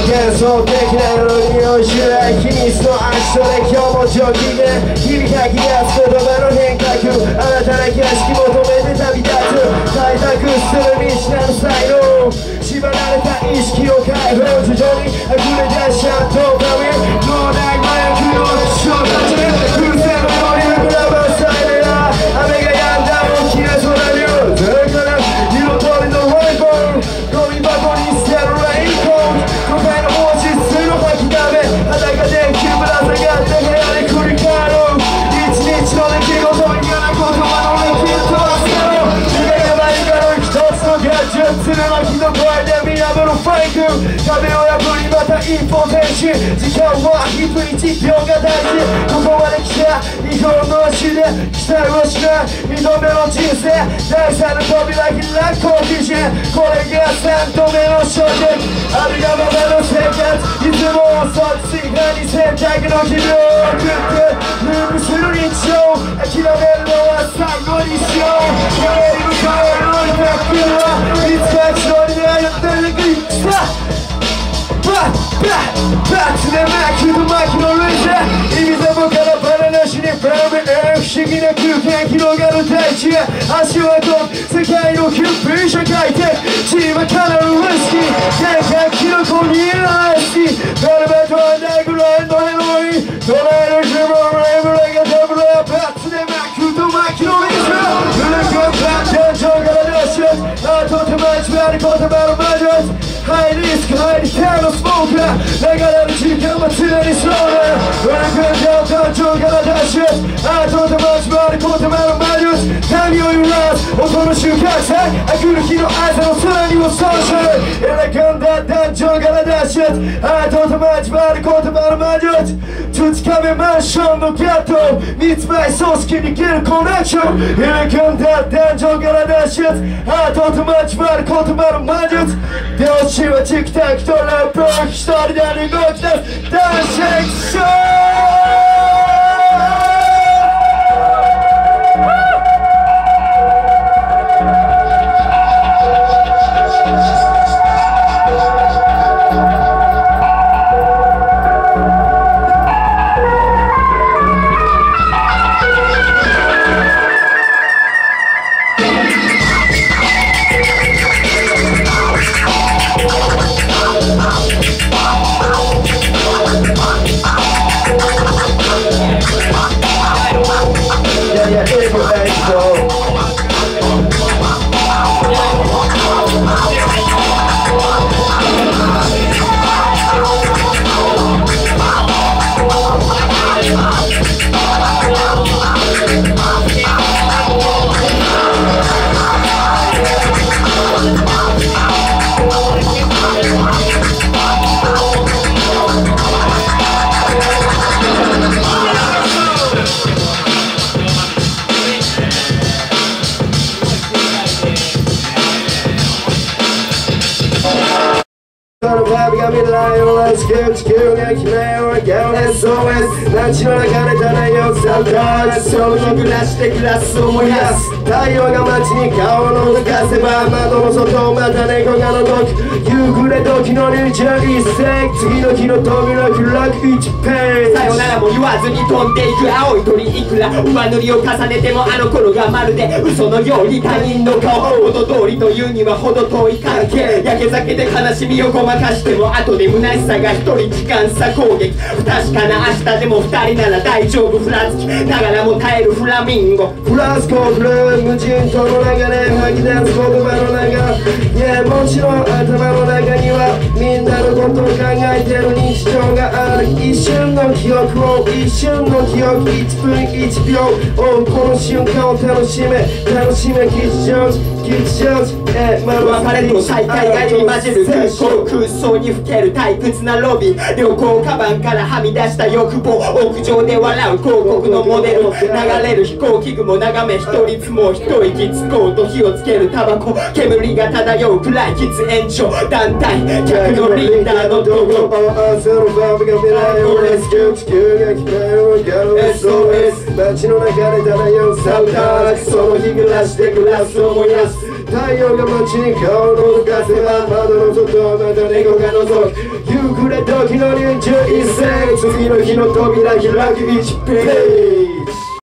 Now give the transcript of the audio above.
幻想的なのにおしらい秘密の足取り今日も上機嫌日々書き出す言葉の変革新たな景色求めて旅立つ開拓する道なる才能縛られた意識を解放徐々に溢れ出しちゃうドーパミン脳内麻薬の衝突風船のように膨らまされな雨が止んだ大きな空にずるから色とりのワイボーゴミ箱に捨てるレインコート都会の放置水の吐きだめ裸で気ぶら下がって部屋で繰り返る一日の出来事嫌な言葉のレキットは捨てろ逃げがないから一つのガジェットの日の声で見破るファイク壁を破りまた一歩前進時間は1分1秒が大事ここまで来た日本の足で期待をしない2度目の人生第3の扉開く好奇心これが3度目の衝撃あるがままの生活いつも遅く追加に選択の日々を送ってループする日常諦めるのは最後にしよう夢に向かうようになってるはいつか一度に歩んでいくバッツで巻きの巻きのルイズ意味でもからバラなしにフラメ不思議な空間広がる大地へ足を運ぶ世界のヒュッピー社会的チームかなるウイスキー限界キノコにアイスティーバルバトアンダーグラウンドヘロイン捉える自分レブレがダブルバッツで巻きと巻きのリズムブルークバッテンジョーから出しアートと交わる言葉の魔術ハイリスクハイリカーのスモーク流れる時間は常にスローだブルーク感情から出しアートと交わる言葉の魔術髪を揺らす音の収穫祭あくる日の朝の空にもそうするエレガンダ感情から出しアートと交わる言葉の魔術土壁マンションのゲット密売ソースに逃げるコネクションエレガンダ感情から出しアートと交わる言葉の魔術両親はチクタクとラップを一人で動き出すダンシングショー未来をラスキュー地球が決めようガオネ SOS 街の中で漂うサウターその日暮らしてグラスを燃やす太陽が街に顔を覗かせば窓の外をまた猫が覗く夕暮れ時の21世紀次の日の扉開く1ページさよならも言わずに飛んでいく青い鳥いくら上塗りを重ねてもあの頃がまるで嘘のように他人の顔元通りというには程遠い関係やけ酒で悲しみをごまかしても後で虚しさが一人時間差攻撃不確かな明日でも二人なら大丈夫ふらつきながらも耐えるフラミンゴフラスコフル無人島の中で吐き出す言葉の中いやもちろん頭の中にはみんなのことを考えてる日常がある一瞬の記憶を一瞬の記憶1分1秒をこの瞬間を楽しめ吉祥別れと再会が入り混じる空港空想にふける退屈なロビー旅行カバンからはみ出した欲望屋上で笑う広告のモデル流れる飛行機雲眺め一人つも一息つこうと火をつけるタバコ煙が漂う暗い喫煙所団体客のリーダーの動画朝のバブが未来をレスキュー地球が決めるギャル SOS 街の中で漂うサウターその日暮らしてグラスを燃やす太陽が街に顔を覗かせば窓の外をまた猫が覗く夕暮れ時の21世紀次の日の扉開きビーチページ